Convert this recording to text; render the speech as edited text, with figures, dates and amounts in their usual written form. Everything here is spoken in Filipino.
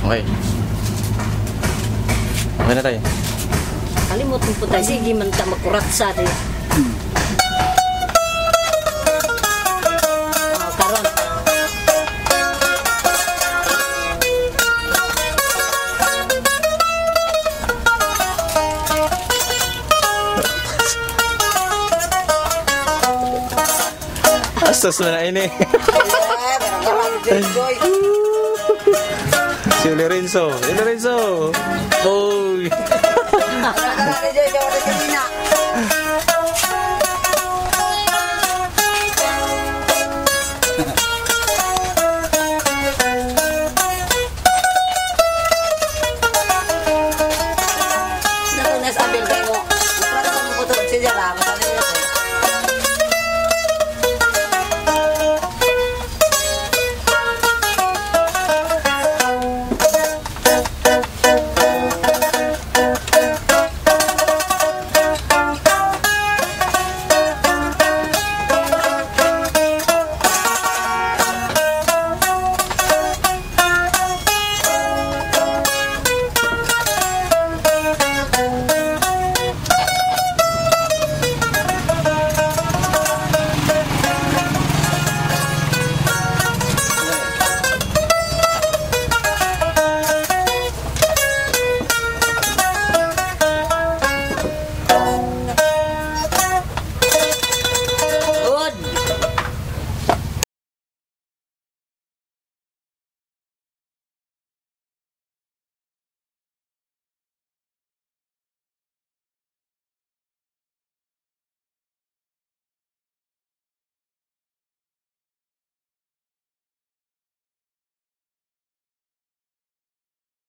Okay. Okay na tayo. Kalimutan po tayo. Sige, man ta makurat sa tayo. Karon. Astos mo na ini. Si Lorenzo. Lorenzo. Oh.